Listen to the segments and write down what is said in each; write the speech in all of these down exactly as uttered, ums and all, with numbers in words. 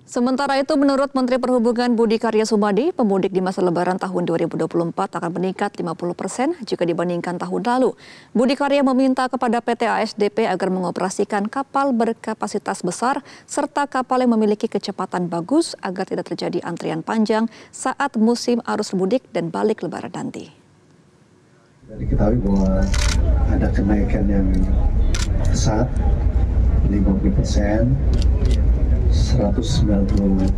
Sementara itu, menurut Menteri Perhubungan Budi Karya Sumadi, pemudik di masa Lebaran tahun dua ribu dua puluh empat akan meningkat lima puluh persen jika dibandingkan tahun lalu. Budi Karya meminta kepada P T A S D P agar mengoperasikan kapal berkapasitas besar serta kapal yang memiliki kecepatan bagus agar tidak terjadi antrian panjang saat musim arus mudik dan balik Lebaran nanti. Diketahui bahwa ada kenaikan yang pesat lima puluh persen, seratus sembilan puluh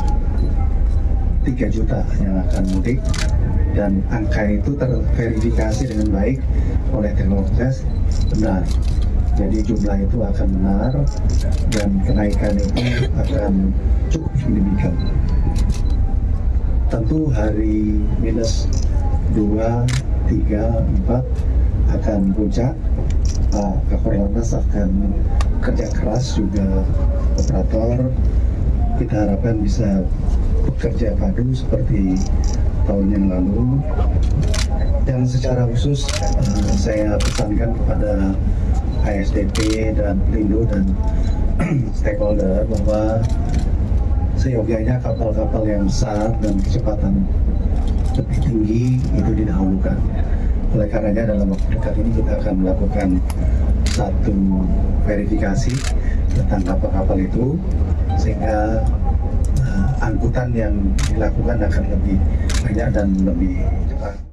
tiga juta yang akan mudik, dan angka itu terverifikasi dengan baik oleh teknologi benar. Jadi jumlah itu akan benar dan kenaikan itu akan cukup signifikan. Tentu hari minus dua, tiga, empat akan puncak. Pak Kakor Lantas akan kerja keras, juga operator. Kita harapkan bisa bekerja padu seperti tahun yang lalu. Dan secara khusus uh, saya pesankan kepada A S D P dan Pelindo dan stakeholder bahwa seyogyanya kapal-kapal yang besar dan kecepatan lebih tinggi itu didahulukan. Oleh karenanya dalam waktu dekat ini kita akan melakukan satu verifikasi tentang kapal-kapal itu, sehingga uh, angkutan yang dilakukan akan lebih banyak dan lebih cepat.